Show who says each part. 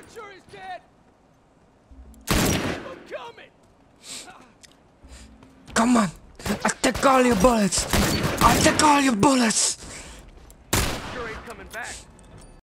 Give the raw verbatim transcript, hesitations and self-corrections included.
Speaker 1: sure he's dead. I'm coming.
Speaker 2: Come on. I'll take all your bullets. I'll take all your bullets.
Speaker 1: Sure ain't coming back.